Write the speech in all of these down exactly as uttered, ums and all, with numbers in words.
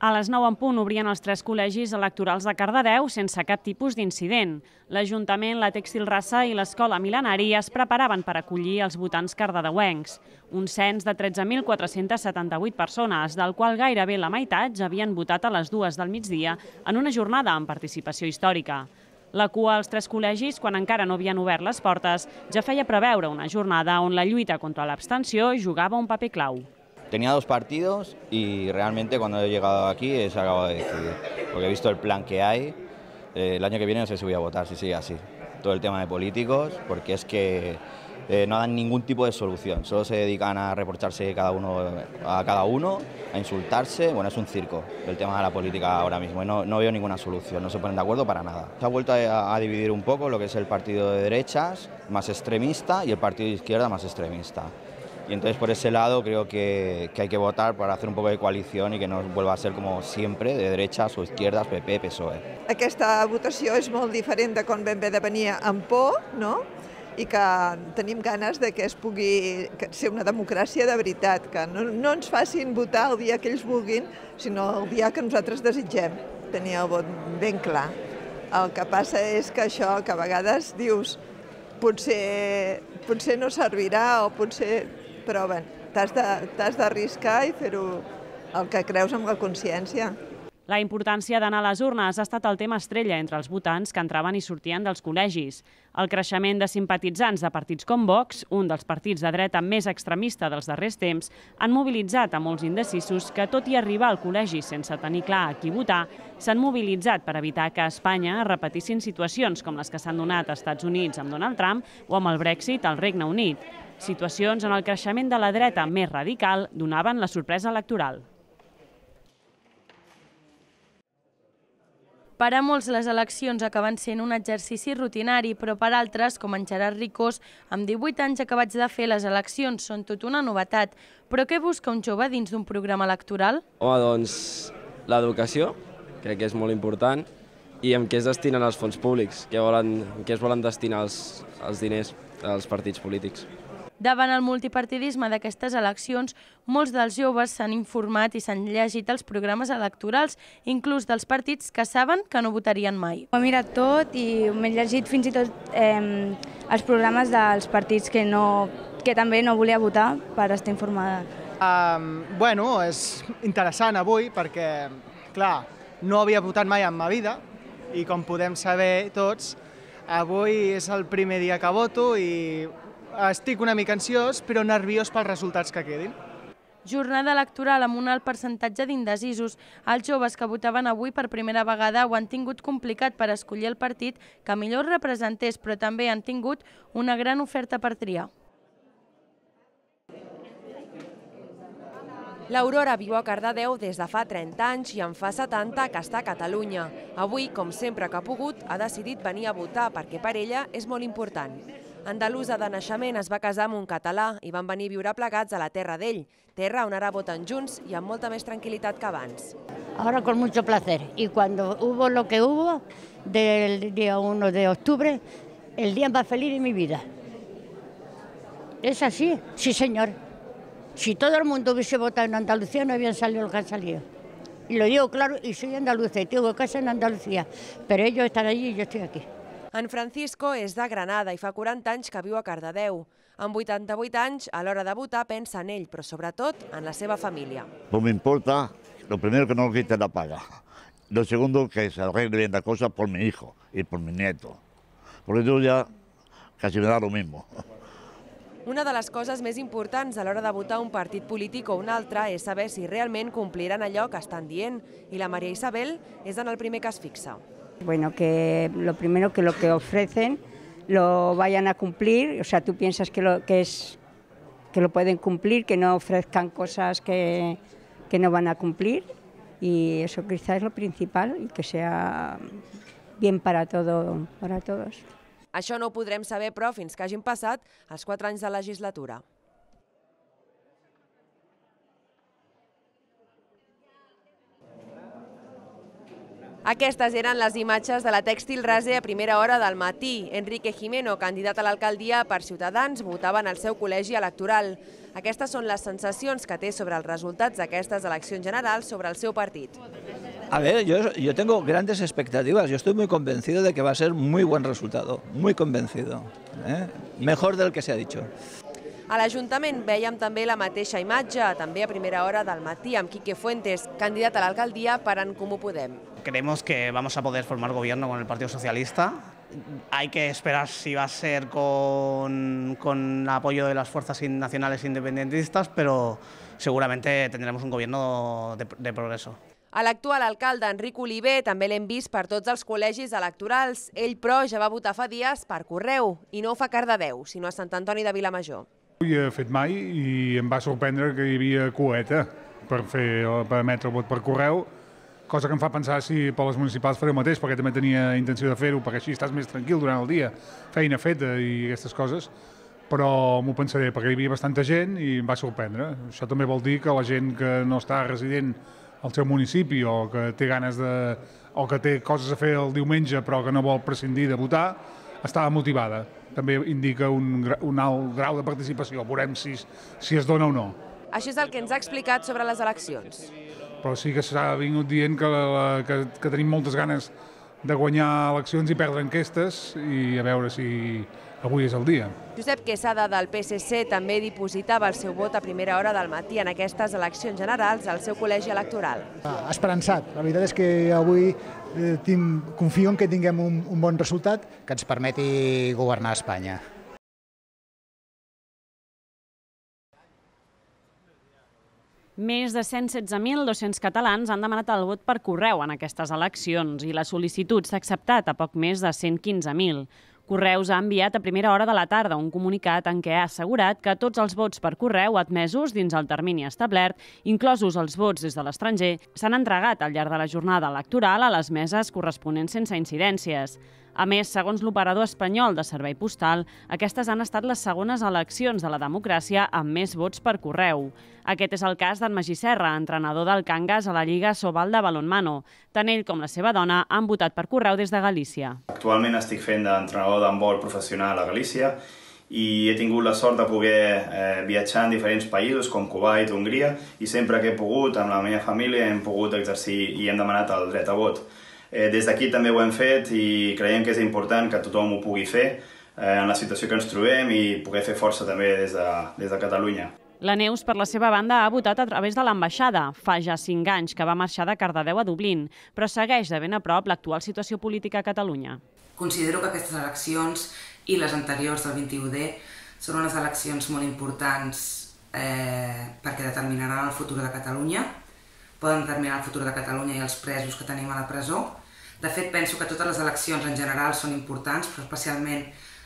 A les nou en punt obrien els tres col·legis electorals de Cardedeu sense cap tipus d'incident. L'Ajuntament, la Tèxtil Rassa i l'Escola Mil·lenari es preparaven per acollir els votants cardedeuencs. Un cens de tretze mil quatre-cents setanta-vuit persones, del qual gairebé la meitat ja havien votat a les dues del migdia en una jornada amb participació històrica. La cua als tres col·legis, quan encara no havien obert les portes, ja feia preveure una jornada on la lluita contra l'abstenció jugava un paper clau. Tenía dos partidos y realmente cuando he llegado aquí he acabado de decidir, porque he visto el plan que hay. Eh, el año que viene no sé si voy a votar, si sigue así. Todo el tema de políticos, porque es que eh, no dan ningún tipo de solución, solo se dedican a reprocharse cada uno a cada uno, a insultarse. Bueno, es un circo el tema de la política ahora mismo, no, no veo ninguna solución, no se ponen de acuerdo para nada. Se ha vuelto a, a dividir un poco lo que es el partido de derechas más extremista y el partido de izquierda más extremista. Y entonces por ese lado creo que, que hay que votar para hacer un poco de coalición y que no vuelva a ser como siempre, de derechas o izquierdas, P P, P S O E. Aquesta votació és molt diferent de quan vam haver de venir amb por, no? I que tenim ganes de que es pugui ser una democràcia de veritat, que no, no ens facin votar el dia que ells vulguin, sinó el dia que nosaltres desitgem. Tenir el vot ben clar. El que passa és que això, que a vegades dius, potser, potser no servirà o potser... però bé, t'has d'arriscar i fer-ho el que creus amb la consciència. La importància d'anar a les urnes ha estat el tema estrella entre els votants que entraven i sortien dels col·legis. El creixement de simpatitzants de partits com Vox, un dels partits de dreta més extremista dels darrers temps, han mobilitzat a molts indecisos que, tot i arribar al col·legi sense tenir clar a qui votar, s'han mobilitzat per evitar que a Espanya es repetissin situacions com les que s'han donat als Estats Units amb Donald Trump o amb el Brexit al Regne Unit. Situacions on el creixement de la dreta més radical donaven la sorpresa electoral. Per a molts, les eleccions acaben sent un exercici rutinari, però per altres, com en Gerard Ricós, amb divuit anys acabats de fer, les eleccions són tot una novetat. Però què busca un jove dins d'un programa electoral? Home, doncs, l'educació, crec que és molt important, i en què es destinen els fons públics, què volen, què es volen destinar els, els diners als partits polítics. Davant el multipartidisme d'aquestes eleccions, molts dels joves s'han informat i s'han llegit els programes electorals, inclús dels partits que saben que no votarien mai. Ho he mirat tot i m'he llegit fins i tot eh, els programes dels partits que, no, que també no volia votar per estar informada. Um, bueno, és interessant avui perquè, clar, no havia votat mai en ma vida i com podem saber tots, avui és el primer dia que voto i estic una mica ansiós, però nerviós pels resultats que quedin. Jornada electoral amb un alt percentatge d'indecisos. Els joves que votaven avui per primera vegada ho han tingut complicat per escollir el partit que millor representés, però també han tingut una gran oferta per triar. L'Aurora viu a Cardedeu des de fa trenta anys i en fa setanta que està a Catalunya. Avui, com sempre que ha pogut, ha decidit venir a votar perquè per ella és molt important. Andalusa de naixement es va casar amb un català i van venir a viure plegats a la terra d'ell, terra on ara voten junts i amb molta més tranquil·litat que abans. Ahora con mucho placer. Y cuando hubo lo que hubo, del día uno de octubre, el día más feliz de mi vida. ¿Es así? Sí, señor. Si todo el mundo hubiese votado en Andalucía, no habían salido lo que han salido. Y lo digo claro, y soy andaluza y tengo casa en Andalucía, pero ellos están allí y yo estoy aquí. En Francisco és de Granada i fa quaranta anys que viu a Cardedeu. Amb vuitanta-vuit anys, a l'hora de votar, pensa en ell, però sobretot en la seva família. Pues me importa, lo primero que no quiten la paga. Lo segundo, que se arregle bien la cosa por mi hijo y por mi nieto. Porque yo ya casi me da lo mismo. Una de les coses més importants a l'hora de votar un partit polític o un altre és saber si realment compliran allò que estan dient. I la María Isabel és en el primer que es fixa. Bueno, que lo primero que lo que ofrecen lo vayan a cumplir, o sea, tú piensas que lo, que es, que lo pueden cumplir, que no ofrezcan cosas que, que no van a cumplir, y eso quizás es lo principal, y que sea bien para, todo, para todos. Això no ho podrem saber, però, fins que hagin passat els quatre anys de legislatura. Aquestes eren les imatges de la Tèxtil Rase a primera hora del matí. Enrique Gimeno, candidat a l'alcaldia per Ciutadans, votava en el seu col·legi electoral. Aquestes són les sensacions que té sobre els resultats d'aquestes eleccions generals sobre el seu partit. A ver, yo, yo tengo grandes expectativas. Yo estoy muy convencido de que va a ser muy buen resultado. Muy convencido. ¿eh? Mejor del que se ha dicho. A l'Ajuntament veiem també la mateixa imatge, també a primera hora del matí, amb Quique Fuentes, candidat a l'alcaldia per En Comú Podem. Creemos que vamos a poder formar gobierno con el Partido Socialista. Hay que esperar si va a ser con, con el apoyo de las fuerzas nacionales independentistas, pero seguramente tendremos un gobierno de, de progreso. A l'actual alcalde, Enric Oliver, també l'hem vist per tots els col·legis electorals. Ell, però, ja va votar fa dies per correu, i no ho fa a Cardedeu, sinó a Sant Antoni de Vilamajor. No ho he fet mai i em va sorprendre que hi havia coeta per, fer, per emetre el vot per correu, cosa que em fa pensar si per les municipals faré el mateix, perquè també tenia intenció de fer-ho, perquè així estàs més tranquil durant el dia, feina feta i aquestes coses, però m'ho pensaré, perquè hi havia bastanta gent i em va sorprendre. Això també vol dir que la gent que no està resident al seu municipi o que té ganes de... o que té coses a fer el diumenge però que no vol prescindir de votar, estava motivada. També indica un, un alt grau de participació. Veurem si, si es dona o no. Això és el que ens ha explicat sobre les eleccions. Però sí que s'ha vingut dient que, la, que, que tenim moltes ganes de guanyar eleccions i perdre enquestes i a veure si avui és el dia. Josep Quesada del P S C també dipositava el seu vot a primera hora del matí en aquestes eleccions generals al seu col·legi electoral. Esperançat. La veritat és que avui eh, tinc, confio en que tinguem un, un bon resultat que ens permeti governar Espanya. Més de cent setze mil dos-cents catalans han demanat el vot per correu en aquestes eleccions i la sol·licitud s'ha acceptat a poc més de cent quinze mil. Correus ha enviat a primera hora de la tarda un comunicat en què ha assegurat que tots els vots per correu admesos dins el termini establert, inclosos els vots des de l'estranger, s'han entregat al llarg de la jornada electoral a les meses corresponents sense incidències. A més, segons l'operador espanyol de servei postal, aquestes han estat les segones eleccions de la democràcia amb més vots per correu. Aquest és el cas d'en Magí Serra, entrenador del Cangas a la Lliga Sobal de Balonmano. Tant ell com la seva dona han votat per correu des de Galícia. Actualment estic fent d'entrenador d'handbol professional a Galícia i he tingut la sort de poder eh, viatjar en diferents països com Kuwait, Hongria, i sempre que he pogut, amb la meva família, hem pogut exercir i hem demanat el dret a vot. Eh, des d'aquí també ho hem fet i creiem que és important que tothom ho pugui fer eh, en la situació que ens trobem i poder fer força també des de, des de Catalunya. La Neus, per la seva banda, ha votat a través de l'ambaixada, fa ja cinc anys que va marxar de Cardedeu a Dublín, però segueix de ben a prop l'actual situació política a Catalunya. Considero que aquestes eleccions i les anteriors del vint-i-u D són unes eleccions molt importants eh, perquè determinaran el futur de Catalunya, poden determinar el futur de Catalunya i els presos que tenim a la presó. De fet, penso que totes les eleccions en general són importants, però especialment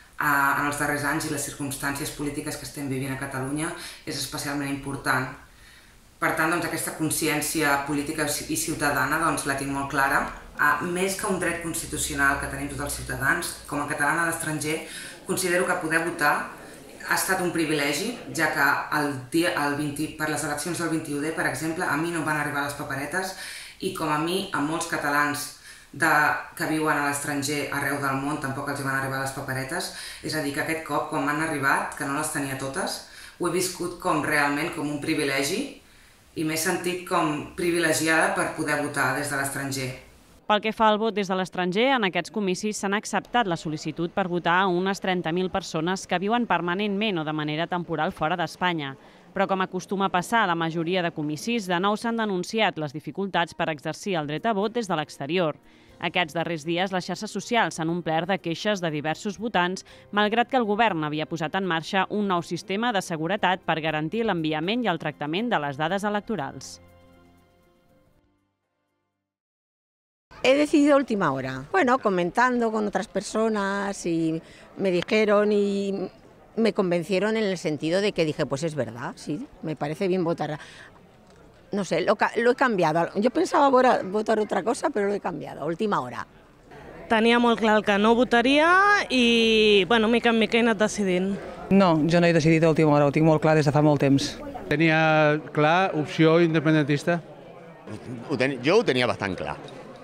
en els darrers anys i les circumstàncies polítiques que estem vivint a Catalunya és especialment important. Per tant, doncs, aquesta consciència política i ciutadana doncs, la tinc molt clara. Més que un dret constitucional que tenim tots els ciutadans, com a catalana a l'estranger, considero que poder votar ha estat un privilegi, ja que el dia, el vint, per les eleccions del vint-i-u D, per exemple, a mi no van arribar les paperetes i com a mi, a molts catalans de, que viuen a l'estranger arreu del món tampoc els van arribar les paperetes. És a dir, que aquest cop, quan m'han arribat, que no les tenia totes, ho he viscut com realment com un privilegi i m'he sentit com privilegiada per poder votar des de l'estranger. Pel que fa al vot des de l'estranger, en aquests comicis s'han acceptat la sol·licitud per votar a unes trenta mil persones que viuen permanentment o de manera temporal fora d'Espanya. Però com acostuma a passar a la majoria de comicis, de nou s'han denunciat les dificultats per exercir el dret a vot des de l'exterior. Aquests darrers dies, les xarxes socials s'han omplert de queixes de diversos votants, malgrat que el govern havia posat en marxa un nou sistema de seguretat per garantir l'enviament i el tractament de les dades electorals. He decidido a última hora. Bueno, comentando con otras personas y me dijeron y me convencieron en el sentido de que dije, pues es verdad, sí, me parece bien votar. No sé, lo, lo he cambiado. Yo pensaba votar otra cosa, pero lo he cambiado a última hora. Tenia molt clar el que no votaria i, bueno, mica en mica he anat decidint. No, jo no he decidit a última hora, ho tinc molt clar des de fa molt temps. Tenia clar opció independentista. Ho ten, jo ho tenia bastant clar.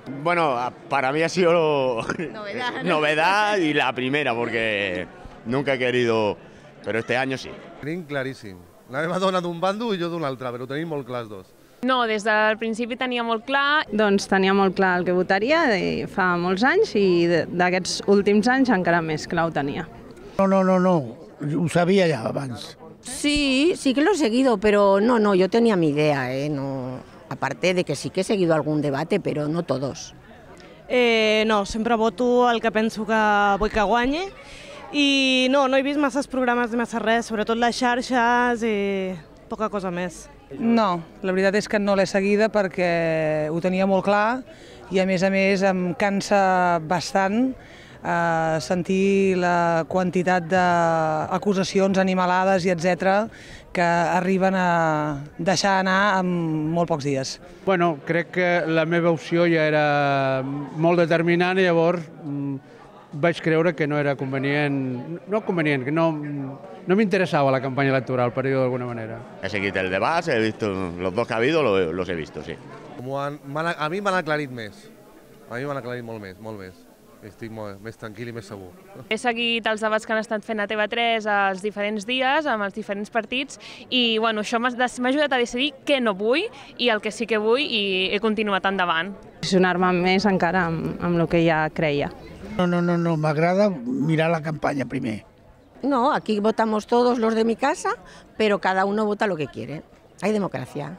Bueno, para mí ha sido Novedad, ¿no? novedad y la primera, porque nunca he querido, pero este año sí. Tenim claríssim. La meva dona d'un bando i jo d'un altre, però ho tenim molt clar els dos. No, des del principi tenia molt clar. Doncs tenia molt clar el que votaria fa molts anys i d'aquests últims anys encara més clar ho tenia. No, no, no, no, ho sabia ja abans. Sí, sí que lo he seguido, pero no, no, yo tenía mi idea, ¿eh? No, aparte de que sí que he seguido algún debate, pero no todos. Eh, no, sempre voto el que penso que vull que guanyi i no, no he vist masses programes ni massa res, sobretot les xarxes i poca cosa més. No, la veritat és que no l'he seguida perquè ho tenia molt clar i a més a més em cansa bastant eh, sentir la quantitat d'acusacions animalades i etcètera que arriben a deixar anar en molt pocs dies. Bueno, crec que la meva opció ja era molt determinant i llavors vaig creure que no era convenient, no convenient, que no, no me interesaba la campaña electoral, per dir-ho d'alguna manera. He seguido el debate, he visto los dos que ha habido, los, los he visto, sí. Han, a mi m'han aclarit més. A mi m'han aclarit molt més, molt més. Estic molt, més tranquil i més segur. He seguit els debats que han estat fent a T V tres els diferents dies, amb els diferents partits, i bueno, això m'ha ajudat a decidir què no vull i el que sí que vull, i he continuat endavant. Posicionar-me més encara amb, amb el que ja creia. No, no, no, no, m'agrada mirar la campanya primer. No, aquí votamos todos los de mi casa, pero cada uno vota lo que quiere. Hay democracia.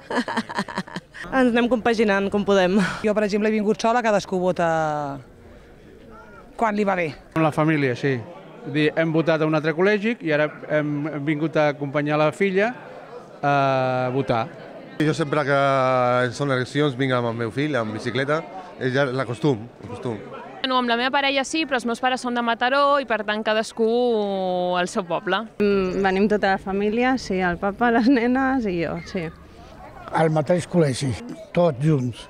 Ens anem compaginant com podem. Jo, per exemple, he vingut sola, cadascú vota quan li va bé. Amb la família, sí. Hem votat a un altre col·legi i ara hem vingut a acompanyar la filla a votar. Jo sempre que són eleccions vinc amb el meu fill, amb bicicleta, és ja l'acostum, l'acostum. No, amb la meva parella sí, però els meus pares són de Mataró i per tant cadascú al seu poble. Venim tota la família, sí, el papa, les nenes i jo, sí. Al mateix col·legi, tots junts.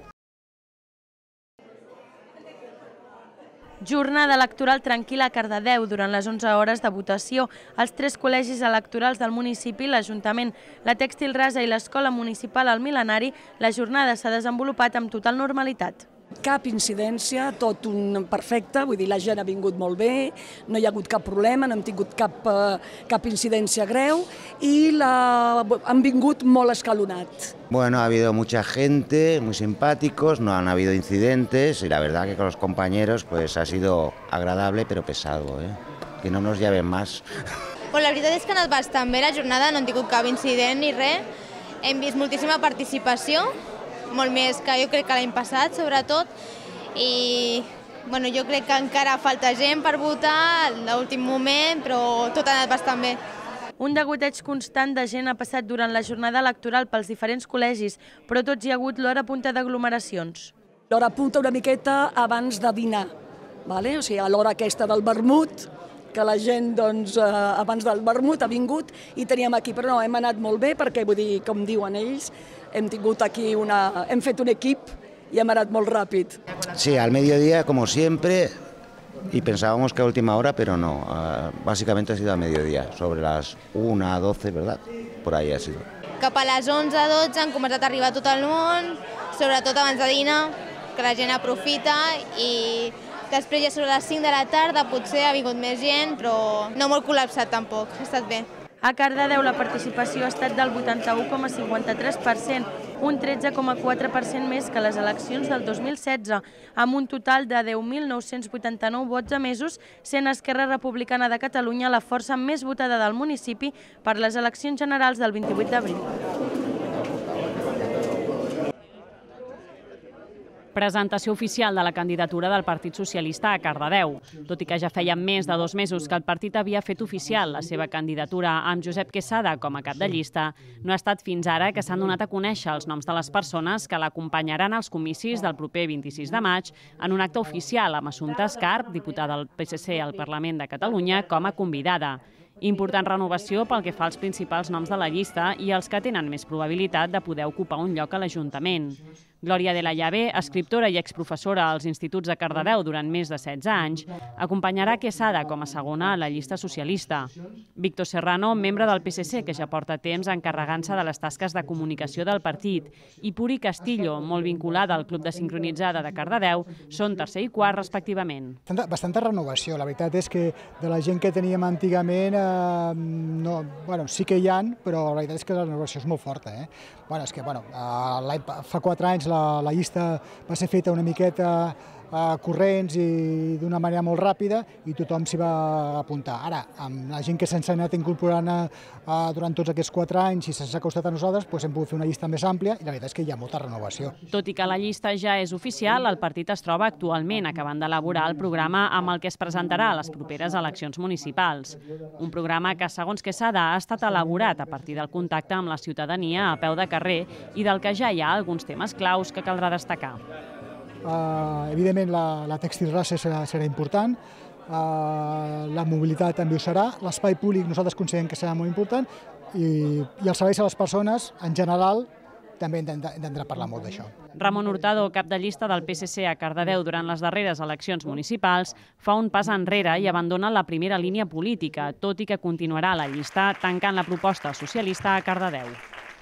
Jornada electoral tranquil·la a Cardedeu durant les onze hores de votació. Els tres col·legis electorals del municipi, l'Ajuntament, la Tèxtil Rasa i l'Escola Municipal al Mil·lenari, la jornada s'ha desenvolupat amb total normalitat. Cap incidència, tot un perfecte, vull dir, la gent ha vingut molt bé, no hi ha hagut cap problema, no hem tingut cap, cap incidència greu i la, han vingut molt escalonat. Bueno, ha habido mucha gente, muy simpáticos, no han habido incidentes y la verdad que con los compañeros pues ha sido agradable pero pesado, ¿eh? Que no nos lleven más. Pues la veritat és que ha anat bastant bé la jornada, no hem tingut cap incident ni res, hem vist moltíssima participació, molt més que jo crec que l'any passat, sobretot, i bueno, jo crec que encara falta gent per votar a l'últim moment, però tot ha anat bastant bé. Un degoteig constant de gent ha passat durant la jornada electoral pels diferents col·legis, però tots hi ha hagut l'hora punta d'aglomeracions. L'hora punta una miqueta abans de dinar, vale? O sigui, a l'hora aquesta del vermut, que la gent doncs, eh, abans del vermut ha vingut i teníem aquí, però no, hem anat molt bé perquè, vull dir, com diuen ells, hem tingut aquí una, hem fet un equip y hem anat molt ràpid. Sí, al mediodía como siempre y pensábamos que a última hora, pero no, uh, básicamente ha sido a mediodía, sobre las una, doce, ¿verdad? Por ahí ha sido. Cap a les onze, dotze han començat a arribar tot el món, sobretot abans de dinar, que la gent aprofita, i després ja sobre les cinc de la tarda potser ha vingut més gent, però no molt col·lapsat tampoc, ha estat bé. A Cardedeu la participació ha estat del vuitanta-u coma cinquanta-tres per cent, un tretze coma quatre per cent més que les eleccions del dos mil setze, amb un total de deu mil nou-cents vuitanta-nou vots emesos, sent Esquerra Republicana de Catalunya la força més votada del municipi per les eleccions generals del vint-i-vuit d'abril. Presentació oficial de la candidatura del Partit Socialista a Cardedeu. Tot i que ja feia més de dos mesos que el partit havia fet oficial la seva candidatura amb Josep Quesada com a cap de llista, no ha estat fins ara que s'han donat a conèixer els noms de les persones que l'acompanyaran als comicis del proper vint-i-sis de maig en un acte oficial amb Assumpta Escarp, diputada del P S C al Parlament de Catalunya, com a convidada. Important renovació pel que fa als principals noms de la llista i els que tenen més probabilitat de poder ocupar un lloc a l'Ajuntament. Glòria de la Llave, escriptora i exprofessora als instituts de Cardedeu durant més de setze anys, acompanyarà Quesada com a segona a la llista socialista. Víctor Serrano, membre del P S C, que ja porta temps encarregant-se de les tasques de comunicació del partit, i Puri Castillo, molt vinculada al Club de Sincronitzada de Cardedeu, són tercer i quart respectivament. Bastanta renovació. La veritat és que de la gent que teníem antigament eh, no, bueno, sí que hi ha, però la veritat és que la renovació és molt forta. Eh? Bueno, és que, bueno, eh, fa quatre anys la, la llista va ser feta una miqueta eh, corrents i d'una manera molt ràpida i tothom s'hi va apuntar. Ara, amb la gent que se'ns ha anat incorporant eh, durant tots aquests quatre anys i s'ha acostat a nosaltres, doncs hem pogut fer una llista més àmplia i la veritat és que hi ha molta renovació. Tot i que la llista ja és oficial, el partit es troba actualment acabant d'elaborar el programa amb el que es presentarà a les properes eleccions municipals. Un programa que, segons Quesada, ha estat elaborat a partir del contacte amb la ciutadania a peu de carrer i del que ja hi ha alguns temes claus que caldrà destacar. Uh, evidentment, la, la textil raça serà, serà important, uh, la mobilitat també ho serà, l'espai públic nosaltres considerem que serà molt important i, i els serveis a les persones, en general, també hem d'entrar a parlar molt d'això. Ramon Hurtado, cap de llista del P S C a Cardedeu durant les darreres eleccions municipals, fa un pas enrere i abandona la primera línia política, tot i que continuarà a la llista tancant la proposta socialista a Cardedeu.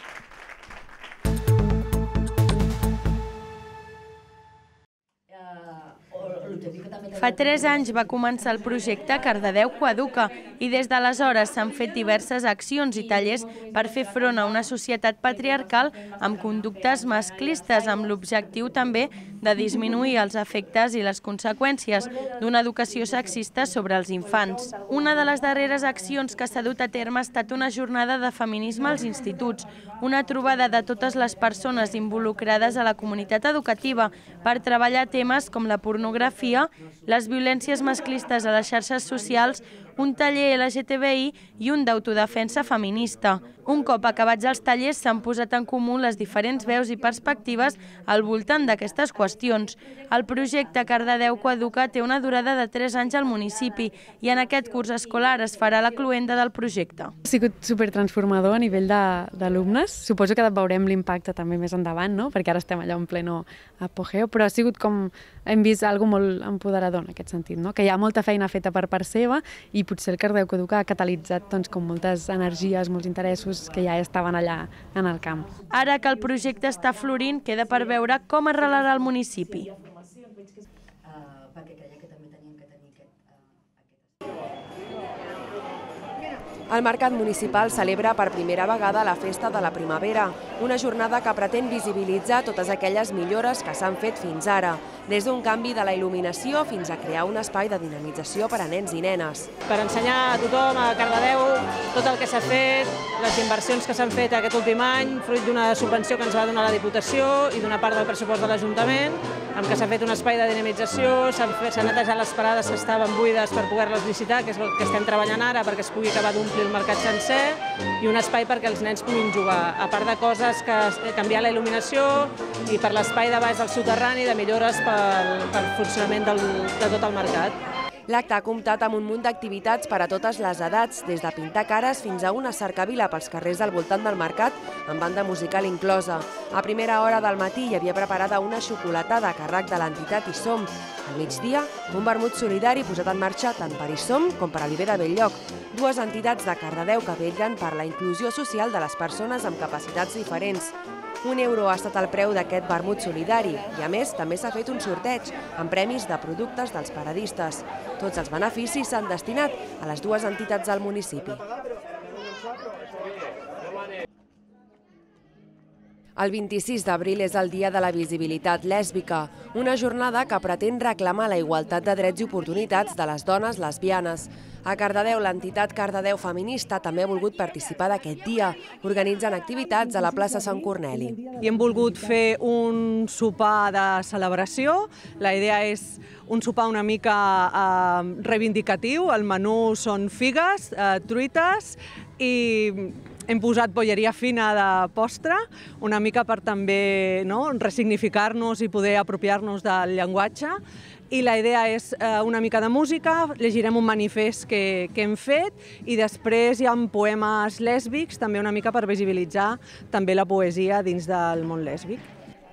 Fa tres anys va començar el projecte Cardedeu Coeduca i des d'aleshores s'han fet diverses accions i tallers per fer front a una societat patriarcal amb conductes masclistes, amb l'objectiu també de disminuir els efectes i les conseqüències d'una educació sexista sobre els infants. Una de les darreres accions que s'ha dut a terme ha estat una jornada de feminisme als instituts, una trobada de totes les persones involucrades a la comunitat educativa per treballar temes com la pornografia, les violències masclistes a les xarxes socials, un taller L G T B I i un d'autodefensa feminista. Un cop acabats els tallers s'han posat en comú les diferents veus i perspectives al voltant d'aquestes qüestions. El projecte Cardedeu Coeduca té una durada de tres anys al municipi i en aquest curs escolar es farà la cloenda del projecte. Ha sigut supertransformador a nivell d'alumnes. Suposo que veurem l'impacte també més endavant, no? Perquè ara estem allà en pleno apogeu, però ha sigut com hem vist alguna cosa molt empoderador en aquest sentit, no? Que hi ha molta feina feta per part seva i potser el Cardedeu Coeduca ha catalitzat doncs, com moltes energies, molts interessos que ja estaven allà en el camp. Ara que el projecte està florint, queda per veure com arrelarà el municipi. El Mercat Municipal celebra per primera vegada la Festa de la Primavera, una jornada que pretén visibilitzar totes aquelles millores que s'han fet fins ara, des d'un canvi de la il·luminació fins a crear un espai de dinamització per a nens i nenes. Per ensenyar a tothom, a Cardedeu, tot el que s'ha fet, les inversions que s'han fet aquest últim any, fruit d'una subvenció que ens va donar la Diputació i d'una part del pressupost de l'Ajuntament, amb què s'ha fet un espai de dinamització, s'han netejat les parades que estaven buides per poder-les licitar, que és el que estem treballant ara perquè es pugui acabar d'omplir el mercat sencer, i un espai perquè els nens puguin jugar, a part de coses que canviar la il·luminació i per l'espai de baix del soterrani de millores pel, pel funcionament del, de tot el mercat. L'acte ha comptat amb un munt d'activitats per a totes les edats, des de pintar cares fins a una cercavila pels carrers del voltant del mercat, amb banda musical inclosa. A primera hora del matí hi havia preparada una xocolatada a càrrec de l'entitat I Som. Al migdia, un vermut solidari posat en marxa tant per I Som com per a l'I B de Belllloc, dues entitats de Cardedeu que vetllen per la inclusió social de les persones amb capacitats diferents. Un euro ha estat el preu d'aquest vermut solidari i, a més, també s'ha fet un sorteig amb premis de productes dels paradistes. Tots els beneficis s'han destinat a les dues entitats del municipi. El vint-i-sis d'abril és el Dia de la Visibilitat Lèsbica, una jornada que pretén reclamar la igualtat de drets i oportunitats de les dones lesbianes. A Cardedeu, l'entitat Cardedeu Feminista també ha volgut participar d'aquest dia, organitzant activitats a la plaça Sant Corneli. I hem volgut fer un sopar de celebració. La idea és un sopar una mica eh, reivindicatiu. El menú són figues, eh, truites i hem posat bolleria fina de postre, una mica per també no, ressignificar-nos i poder apropiar-nos del llenguatge. I la idea és una mica de música, llegirem un manifest que, que hem fet i després hi ha poemes lèsbics, també una mica per visibilitzar també la poesia dins del món lèsbic.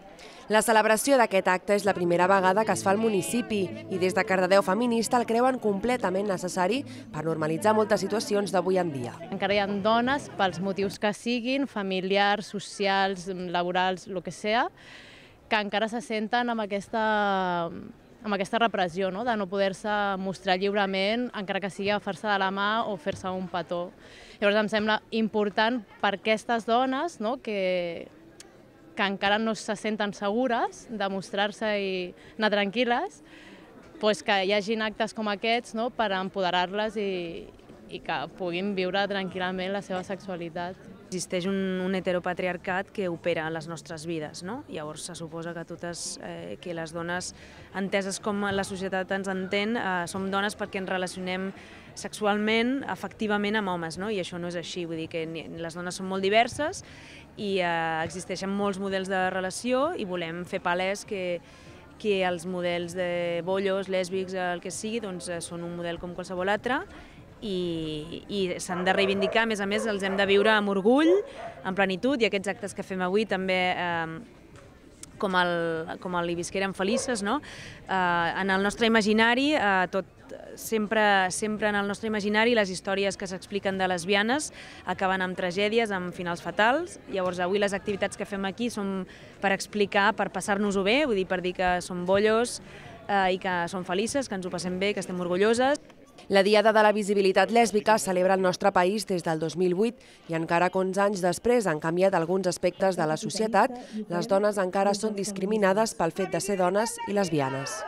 La celebració d'aquest acte és la primera vegada que es fa al municipi i des de Cardedeu Feminista el creuen completament necessari per normalitzar moltes situacions d'avui en dia. Encara hi ha dones, pels motius que siguin, familiars, socials, laborals, el que sigui, que encara se senten amb aquesta, amb aquesta repressió, no? De no poder-se mostrar lliurement, encara que sigui agafar-se de la mà o fer-se un petó. Llavors em sembla important per aquestes dones, no? que que encara no se senten segures de mostrar-se i anar tranquil·les, doncs que hi hagin actes com aquests, no? Per empoderar-les i, i que puguin viure tranquil·lament la seva sexualitat. Existeix un, un heteropatriarcat que opera a les nostres vides, no? Llavors se suposa que totes, eh, que les dones, enteses com la societat ens entén, eh, som dones perquè ens relacionem sexualment, afectivament amb homes, no? I això no és així, vull dir que les dones són molt diverses i eh, existeixen molts models de relació i volem fer palès que, que els models de bollos, lèsbics, el que sigui, doncs, són un model com qualsevol altre i, i s'han de reivindicar, a més a més els hem de viure amb orgull, amb plenitud, i aquests actes que fem avui també eh, com el, com el Ibisqueren Felices, no? Eh, en el nostre imaginari, eh, tot, sempre, sempre en el nostre imaginari les històries que s'expliquen de lesbianes acaben amb tragèdies, amb finals fatals. Llavors avui les activitats que fem aquí són per explicar, per passar-nos-ho bé, vull dir, per dir que som bollos eh, i que som felices, que ens ho passem bé, que estem orgulloses. La Diada de la Visibilitat Lèsbica es celebra al nostre país des del dos mil vuit i encara que onze anys després han canviat alguns aspectes de la societat, les dones encara són discriminades pel fet de ser dones i lesbianes.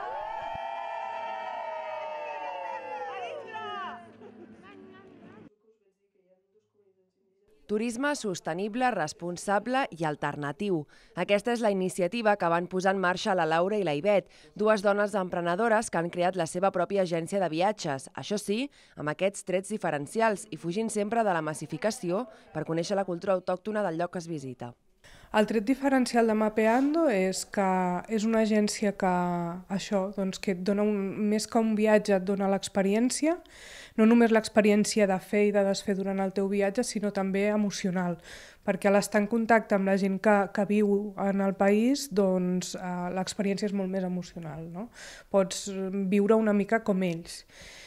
Turisme sostenible, responsable i alternatiu. Aquesta és la iniciativa que van posar en marxa la Laura i la Ivet, dues dones emprenedores que han creat la seva pròpia agència de viatges. Això sí, amb aquests trets diferencials i fugint sempre de la massificació per conèixer la cultura autòctona del lloc que es visita. El tret diferencial de Mapeando és que és una agència que, això, doncs, que et dona un, més que un viatge, et dona l'experiència, no només l'experiència de fer i de desfer durant el teu viatge, sinó també emocional, perquè a l'estar en contacte amb la gent que, que viu en el país, doncs eh, l'experiència és molt més emocional, no? Pots viure una mica com ells.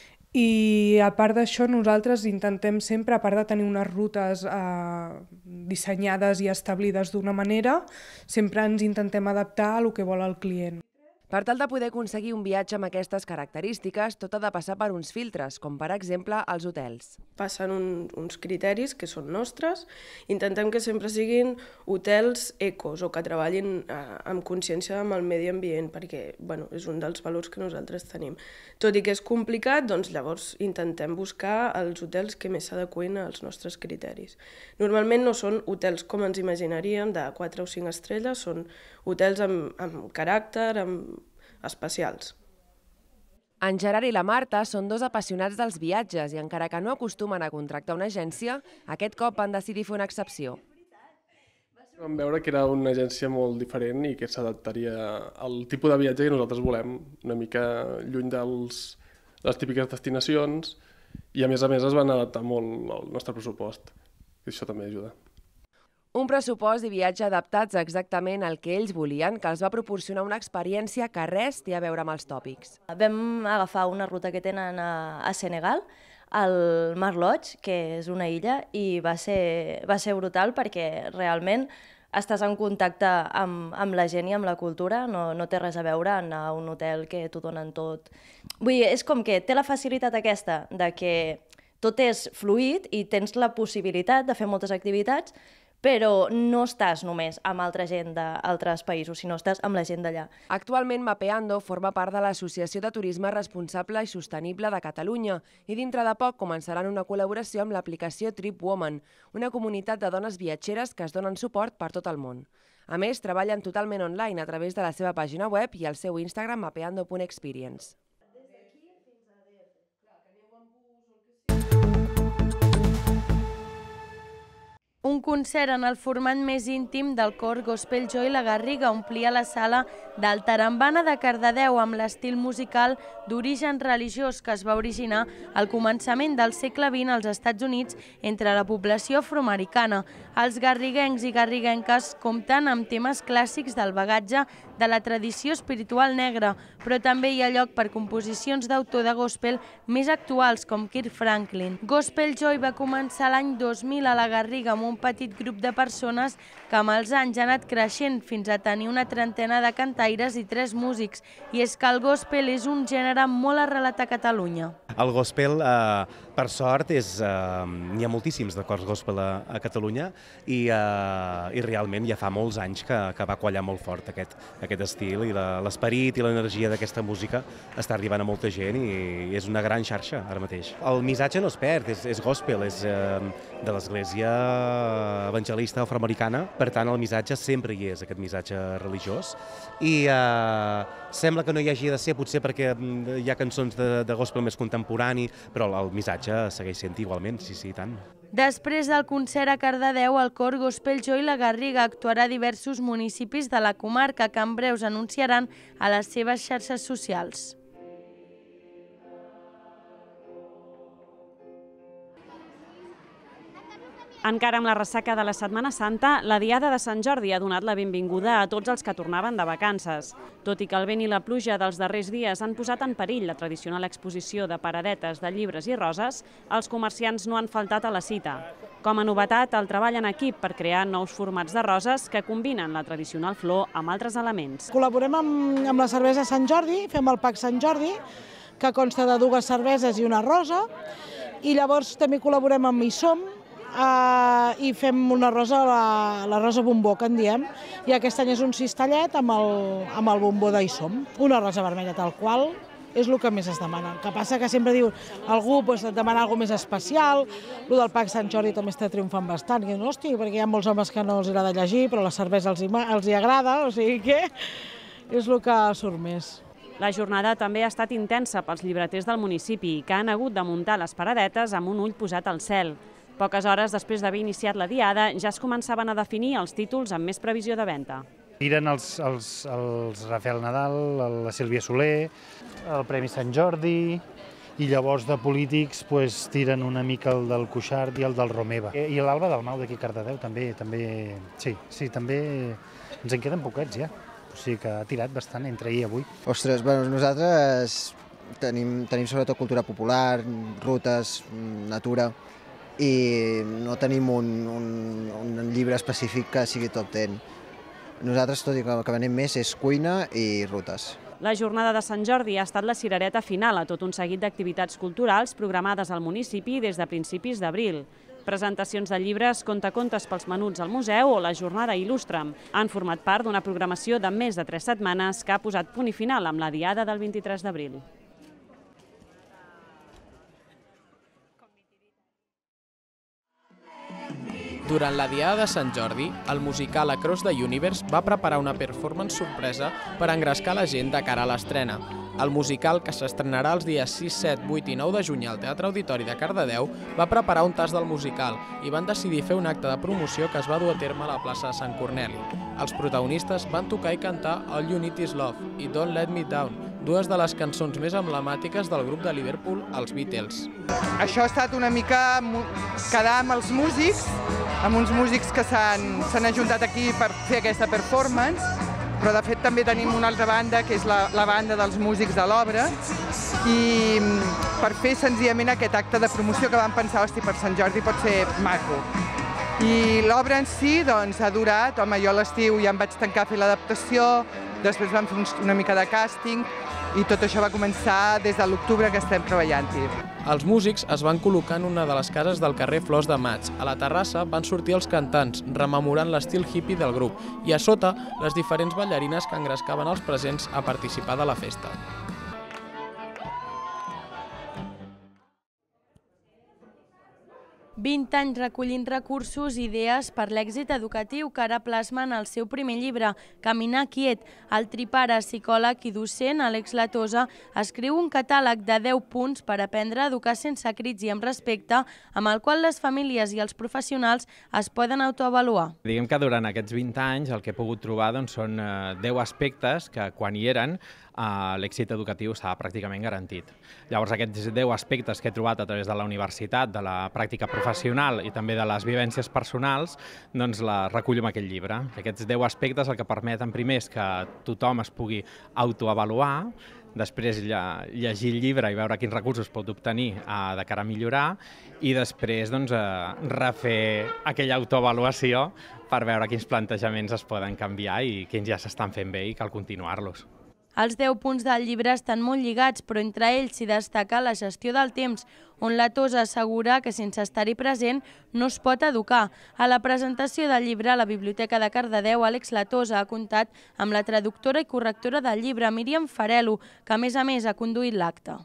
I a part d'això nosaltres intentem sempre, a part de tenir unes rutes eh, dissenyades i establides d'una manera, sempre ens intentem adaptar a el que vol el client. Per tal de poder aconseguir un viatge amb aquestes característiques, tot ha de passar per uns filtres, com per exemple els hotels. Passen un, uns criteris que són nostres, intentem que sempre siguin hotels ecos o que treballin eh, amb consciència amb el medi ambient, perquè bueno, és un dels valors que nosaltres tenim. Tot i que és complicat, doncs llavors intentem buscar els hotels que més s'adeqüin als nostres criteris. Normalment no són hotels com ens imaginaríem, de quatre o cinc estrelles, són hotels amb, amb caràcter, amb especials. En Gerard i la Marta són dos apassionats dels viatges i encara que no acostumen a contractar una agència, aquest cop van decidir fer una excepció. Vam veure que era una agència molt diferent i que s'adaptaria al tipus de viatge que nosaltres volem, una mica lluny dels, de les típiques destinacions, i a més a més es van adaptar molt al nostre pressupost, i això també ajuda. Un pressupost i viatge adaptats exactament al que ells volien, que els va proporcionar una experiència que res té a veure amb els tòpics. Vam agafar una ruta que tenen a, a Senegal, al Mar Lodge, que és una illa, i va ser, va ser brutal perquè realment estàs en contacte amb, amb la gent i amb la cultura, no, no té res a veure anar a un hotel que t'ho donen tot. Vull dir, és com que té la facilitat aquesta de que tot és fluid i tens la possibilitat de fer moltes activitats, però no estàs només amb altra gent d'altres països, sinó estàs amb la gent d'allà. Actualment Mapeando forma part de l'Associació de Turisme Responsable i Sostenible de Catalunya i dintre de poc començaran una col·laboració amb l'aplicació Trip Woman, una comunitat de dones viatgeres que es donen suport per tot el món. A més, treballen totalment online a través de la seva pàgina web i el seu Instagram mapeando punt experience. Un concert en el format més íntim del cor Gospel Joy La Garriga omplia la sala del Tarambana de Cardedeu amb l'estil musical d'origen religiós que es va originar al començament del segle vint als Estats Units entre la població afroamericana. Els garriguencs i garriguenques compten amb temes clàssics del bagatge de la tradició espiritual negra, però també hi ha lloc per composicions d'autor de gospel més actuals com Kirk Franklin. Gospel Joy va començar l'any dos mil a la Garriga amb un petit grup de persones que amb els anys ha anat creixent fins a tenir una trentena de cantaires i tres músics. I és que el gospel és un gènere molt arrelat a Catalunya. El gospel, eh, per sort, és, eh, n'hi ha moltíssims de cors gospel a, a Catalunya i, eh, i realment ja fa molts anys que, que va quallar molt fort aquest, aquest estil i l'esperit i l'energia d'aquesta música està arribant a molta gent i és una gran xarxa ara mateix. El missatge no es perd, és, és gospel, és eh, de l'església evangelista afroamericana, per tant el missatge sempre hi és, aquest missatge religiós, i eh, sembla que no hi hagi de ser, potser perquè hi ha cançons de, de gospel més contemporani, però el missatge segueix sent igualment, sí, sí, tant. Després del concert a Cardedeu, el cor Gospel Joy La Garriga actuarà a diversos municipis de la comarca que en breus anunciaran a les seves xarxes socials. Encara amb la ressaca de la Setmana Santa, la Diada de Sant Jordi ha donat la benvinguda a tots els que tornaven de vacances. Tot i que el vent i la pluja dels darrers dies han posat en perill la tradicional exposició de paradetes de llibres i roses, els comerciants no han faltat a la cita. Com a novetat, el treball en equip per crear nous formats de roses que combinen la tradicional flor amb altres elements. Col·laborem amb, amb la cervesa Sant Jordi, fem el pack Sant Jordi, que consta de dues cerveses i una rosa, i llavors també col·laborem amb Hi Som, Uh, i fem una rosa, la, la rosa bombó, que en diem, i aquest any és un cistellet amb el, amb el bombó d'Hi Som, una rosa vermella tal qual, és el que més es demana. El que passa que sempre diu algú pues, et demana alguna més especial, el del pack Sant Jordi també està triomfant bastant, que no, hosti, perquè hi ha molts homes que no els agrada llegir, però la cervesa els hi, els hi agrada, o sigui que és el que surt més. La jornada també ha estat intensa pels llibreters del municipi, que han hagut de muntar les paradetes amb un ull posat al cel. Poques hores després d'haver iniciat la diada, ja es començaven a definir els títols amb més previsió de venda. Tiren els, els, els Rafael Nadal, la Sílvia Soler, el Premi Sant Jordi, i llavors de polítics pues, tiren una mica el del Cuixart i el del Romeva. I l'Alba Dalmau d'aquí a Cardedeu també, també, sí, sí, també ens en queden poquets ja. O sigui que ha tirat bastant entre ahir i avui. Ostres, bueno, nosaltres tenim, tenim sobretot cultura popular, rutes, natura, i no tenim un, un, un llibre específic que sigui top ten. Nosaltres, tot i que, que venem més, és cuina i rutes. La jornada de Sant Jordi ha estat la cirereta final a tot un seguit d'activitats culturals programades al municipi des de principis d'abril. Presentacions de llibres, contacontes pels menuts al museu o la jornada Il·lustra'm han format part d'una programació de més de tres setmanes que ha posat punt i final amb la diada del vint-i-tres d'abril. Durant la Diada de Sant Jordi, el musical Across the Universe va preparar una performance sorpresa per engrescar la gent de cara a l'estrena. El musical, que s'estrenarà els dies sis, set, vuit i nou de juny al Teatre Auditori de Cardedeu, va preparar un tast del musical i van decidir fer un acte de promoció que es va dur a terme a la plaça de Sant Corneli. Els protagonistes van tocar i cantar All You Need Is Love i Don't Let Me Down, dues de les cançons més emblemàtiques del grup de Liverpool, els Beatles. Això ha estat una mica quedar amb els músics, amb uns músics que s'han ajuntat aquí per fer aquesta performance, però de fet també tenim una altra banda, que és la, la banda dels músics de l'obra, i per fer senzillament aquest acte de promoció que vam pensar, hosti, per Sant Jordi pot ser maco. I l'obra en si doncs, ha durat, home, jo a l'estiu ja em vaig tancar a fer l'adaptació, després vam fer una mica de càsting, i tot això va començar des de l'octubre que estem treballant-hi. Els músics es van col·locar en una de les cases del carrer Flors de Maig. A la terrassa van sortir els cantants, rememorant l'estil hippie del grup, i a sota les diferents ballarines que engrescaven els presents a participar de la festa. vint anys recollint recursos i idees per l'èxit educatiu que ara plasma en el seu primer llibre, Caminar quiet. El tripare, psicòleg i docent Àlex Latosa escriu un catàleg de deu punts per aprendre a educar sense crits i amb respecte, amb el qual les famílies i els professionals es poden autoavaluar. Diguem que durant aquests vint anys el que he pogut trobar doncs, són deu aspectes que quan hi eren l'èxit educatiu estava pràcticament garantit. Llavors aquests deu aspectes que he trobat a través de la universitat, de la pràctica professional i també de les vivències personals, doncs les recullo en aquest llibre. Aquests deu aspectes el que permeten primer és que tothom es pugui autoavaluar, després llegir el llibre i veure quins recursos pot obtenir de cara a millorar i després refer aquella autoavaluació per veure quins plantejaments es poden canviar i quins ja s'estan fent bé i cal continuar-los. Els deu punts del llibre estan molt lligats, però entre ells s'hi destaca la gestió del temps, on Latosa assegura que sense estar-hi present no es pot educar. A la presentació del llibre a la Biblioteca de Cardedeu, Àlex Latosa ha comptat amb la traductora i correctora del llibre, Míriam Farelo, que a més a més ha conduït l'acte.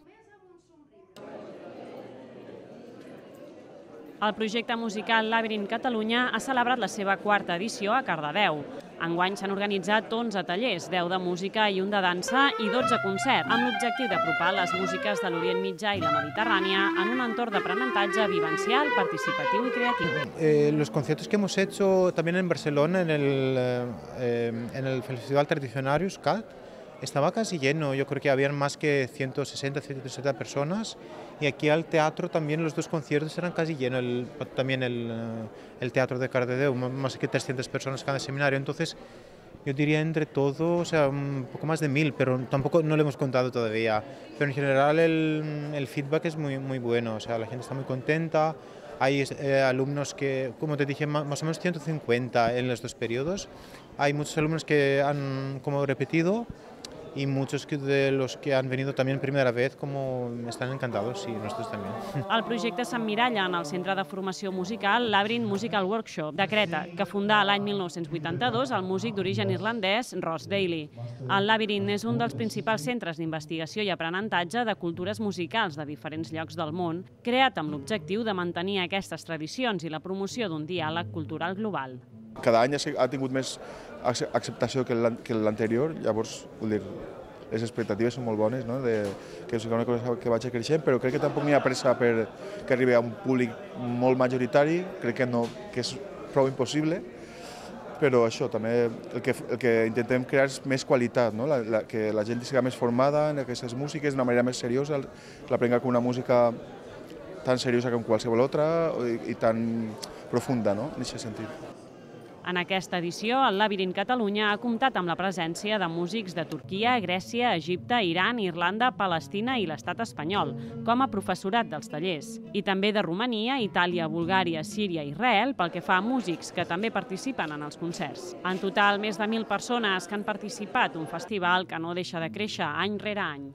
El projecte musical Labyrinth Catalunya ha celebrat la seva quarta edició a Cardedeu. Enguany s'han organitzat onze tallers, deu de música i un de dansa i dotze concerts, amb l'objectiu d'apropar les músiques de l'Orient Mitjà i la Mediterrània en un entorn d'aprenentatge vivencial, participatiu i creatiu. Eh, los conciertos que hemos hecho también en Barcelona, en el, eh, en el Festival Tradicionarius, C A T, estaba casi lleno. Yo creo que habían más que ciento sesenta, ciento setenta personas. Y aquí al teatro también los dos conciertos eran casi llenos. El, también el, el teatro de Cardedeu, más que trescientas personas cada seminario. Entonces, yo diría entre todo, o sea, un poco más de mil, pero tampoco no lo hemos contado todavía. Pero en general el, el feedback es muy, muy bueno. O sea, la gente está muy contenta. Hay eh, alumnos que, como te dije, más o menos ciento cincuenta en los dos periodos. Hay muchos alumnos que han como repetido. Y muchos de los que han venido también primera vez como están encantados y nosotros también. El projecte s'emmiralla en el Centre de Formació Musical Labyrinth Musical Workshop de Creta, que fundà l'any mil nou-cents vuitanta-dos el músic d'origen irlandès Ross Daly. El Labyrinth és un dels principals centres d'investigació i aprenentatge de cultures musicals de diferents llocs del món, creat amb l'objectiu de mantenir aquestes tradicions i la promoció d'un diàleg cultural global. Cada any ha tingut més acceptació que l'anterior, llavors, vull dir, les expectatives són molt bones, no? De, que és una cosa que vaig creixent, però crec que tampoc n'hi ha pressa per que arribi a un públic molt majoritari, crec que, no, que és prou impossible, però això, també el que, el que intentem crear és més qualitat, no? la, la, que la gent sigui més formada en aquestes músiques d'una manera més seriosa, l'aprenga com una música tan seriosa com qualsevol altra i, i tan profunda, no? En aquest sentit. En aquesta edició, el Labyrinth Catalunya ha comptat amb la presència de músics de Turquia, Grècia, Egipte, Iran, Irlanda, Palestina i l'estat espanyol, com a professorat dels tallers. I també de Romania, Itàlia, Bulgària, Síria i Israel, pel que fa a músics que també participen en els concerts. En total, més de mil persones que han participat, un festival que no deixa de créixer any rere any.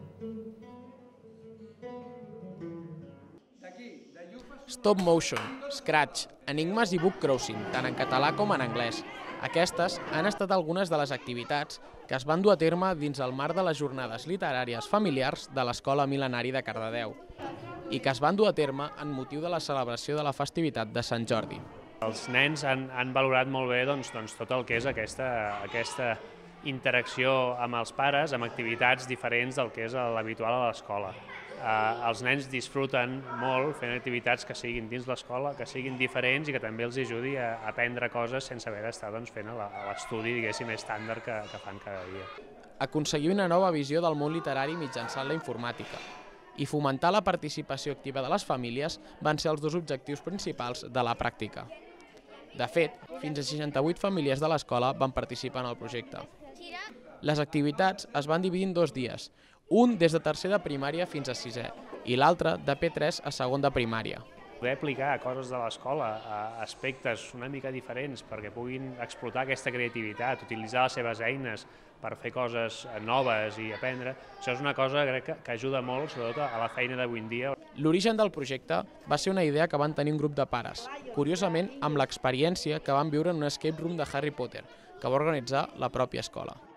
Stop Motion, Scratch, Enigmes i Book Crossing, tant en català com en anglès. Aquestes han estat algunes de les activitats que es van dur a terme dins el marc de les jornades literàries familiars de l'Escola Mil·lenari de Cardedeu i que es van dur a terme en motiu de la celebració de la festivitat de Sant Jordi. Els nens han, han valorat molt bé doncs, doncs, tot el que és aquesta, aquesta interacció amb els pares, amb activitats diferents del que és l'habitual a l'escola. Uh, els nens disfruten molt fent activitats que siguin dins l'escola, que siguin diferents i que també els ajudi a aprendre coses sense haver d'estar doncs, fent l'estudi diguéssim estàndard que, que fan cada dia. Aconseguir una nova visió del món literari mitjançant la informàtica i fomentar la participació activa de les famílies van ser els dos objectius principals de la pràctica. De fet, fins a seixanta-vuit famílies de l'escola van participar en el projecte. Les activitats es van dividir en dos dies, un des de tercer de primària fins a sisè i l'altre de P tres a segon de primària. Poder aplicar coses de l'escola a aspectes una mica diferents perquè puguin explotar aquesta creativitat, utilitzar les seves eines per fer coses noves i aprendre, això és una cosa crec que, que ajuda molt, sobretot a la feina d'avui en dia. L'origen del projecte va ser una idea que van tenir un grup de pares, curiosament amb l'experiència que van viure en un escape room de Harry Potter, que va organitzar la pròpia escola.